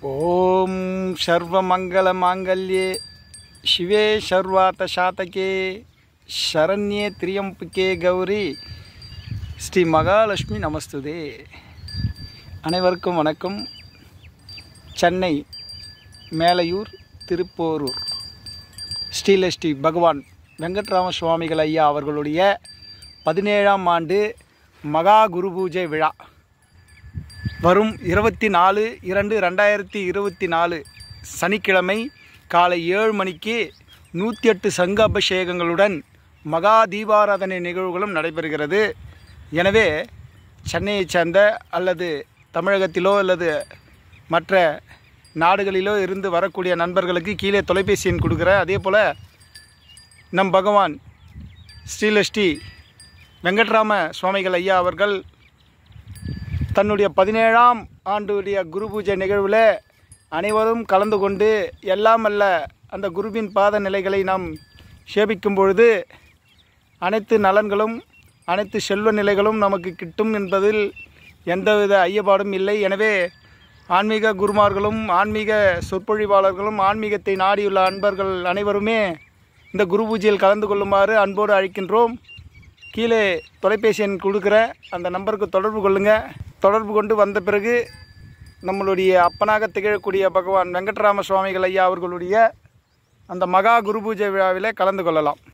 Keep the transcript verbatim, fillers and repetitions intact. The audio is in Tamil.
ஓம் சர்வமங்கள மாங்கல்யே சிவே சர்வார்த்த சாதகே சரண்யே திரியம்புகே கௌரி ஸ்ரீ மகாலட்சுமி நமஸ்துதே. அனைவருக்கும் வணக்கம். சென்னை மேலையூர் திருப்போரூர் ஸ்ரீல ஸ்ரீ பகவான் வெங்கட்ராம சுவாமிகள் ஐயா அவர்களுடைய பதினேழாம் ஆண்டு மகா குரு பூஜை விழா வரும் இருபத்தி நாலு இரண்டு ரெண்டாயிரத்தி இருபத்தி நாலு சனிக்கிழமை காலை ஏழு மணிக்கு நூற்றி எட்டு சங்க அபிஷேகங்களுடன் மகா தீபாராதனை நிகழ்வுகளும் நடைபெறுகிறது. எனவே சென்னையைச் சேர்ந்த அல்லது தமிழகத்திலோ அல்லது மற்ற நாடுகளிலோ இருந்து வரக்கூடிய நண்பர்களுக்கு கீழே தொலைபேசி எண் கொடுக்குறேன். அதே போல் நம் பகவான் ஸ்ரீல ஸ்ரீ வெங்கட்ராம சுவாமிகள் ஐயா அவர்கள் தன்னுடைய பதினேழாம் ஆண்டுடைய குரு பூஜை நிகழ்வில் அனைவரும் கலந்து கொண்டு எல்லாம் அல்ல அந்த குருவின் பாத நிலைகளை நாம் சேவிக்கும் பொழுது அனைத்து நலன்களும் அனைத்து செல்வ நிலைகளும் நமக்கு கிட்டும் என்பதில் எந்தவித ஐயப்பாடும் இல்லை. எனவே ஆன்மீக குருமார்களும் ஆன்மீக சொற்பொழிவாளர்களும் ஆன்மீகத்தை நாடியுள்ள அன்பர்கள் அனைவருமே இந்த குரு பூஜையில் கலந்து கொள்ளுமாறு அன்போடு அழைக்கின்றோம். கீழே தொலைபேசி எண் கொடுக்குற அந்த நம்பருக்கு தொடர்பு கொள்ளுங்கள். தொடர்பு கொண்டு வந்த பிறகு நம்மளுடைய அப்பனாக திகழக்கூடிய பகவான் வெங்கட்ராம சுவாமிகள் ஐயா அவர்களுடைய அந்த மகா குரு பூஜை விழாவில் கலந்து கொள்ளலாம்.